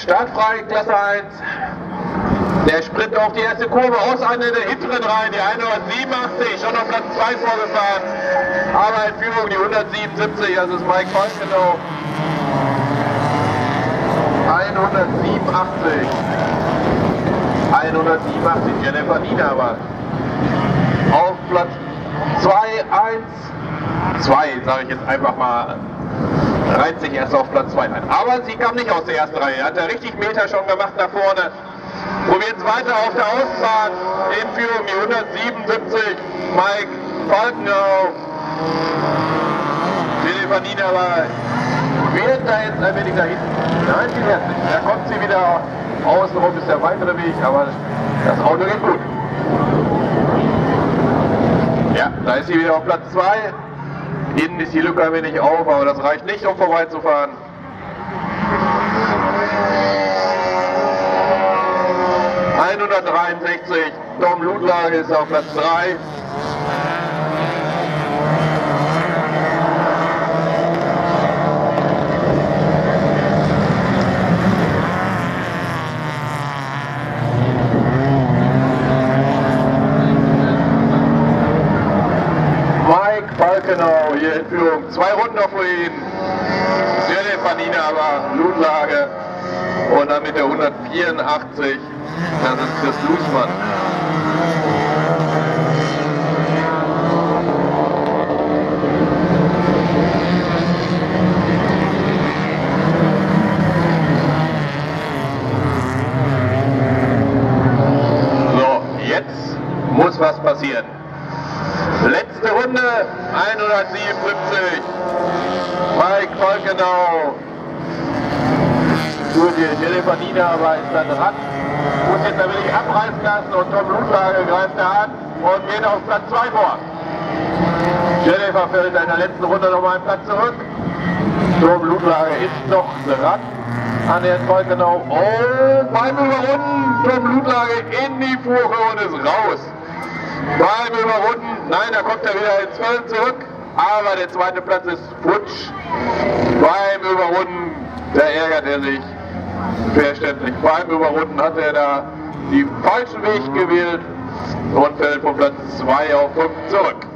Startfrei, Klasse 1. Der Sprint auf die erste Kurve aus einer der hinteren Reihen, die 187, schon auf Platz 2 vorgefahren. Aber in Führung die 177, das ist Mike Falkenau. 187. 187, Jennifer Niedermann. Auf Platz 2, 1, 2, sage ich jetzt einfach mal, reiht sich erst auf Platz 2 ein. Aber sie kam nicht aus der ersten Reihe, hat er richtig Meter schon gemacht nach vorne. Probiert es weiter auf der Ausfahrt, in Führung die 177, Mike Falkenau. Jennifer Niedermann wird da jetzt ein wenig da hinten. Nein, sie fährt nicht. Da kommt sie wieder außenrum, ist der weitere Weg, aber das Auto geht gut. Ja, da ist sie wieder auf Platz 2. Innen ist die Lücke ein wenig auf, aber das reicht nicht, um vorbeizufahren. (163), Tom Ludlage ist auf Platz 3. Falkenau hier in Führung. 2 Runden noch vor ihm. Jennifer Niedermann, Ludlage. Und dann mit der 184, das ist Chris Lusmann. So, jetzt muss was passieren. Letzte Runde, 157, Mike Falkenau. Jennifer Niedermann ist da dran, muss jetzt ein wenig abreißen lassen und Tom Ludlage greift da an und geht auf Platz 2 vor. Jennifer fällt in der letzten Runde nochmal einen Platz zurück. Tom Ludlage ist noch dran an Herrn Falkenau. Oh, beim Überrunden, Tom Ludlage in die Fuhre und ist raus. Beim Überrunden, nein, da kommt er wieder ins Feld zurück, aber der zweite Platz ist futsch. Beim Überrunden, da ärgert er sich, verständlich. Beim Überrunden hat er da den falschen Weg gewählt und fällt von Platz 2 auf 5 zurück.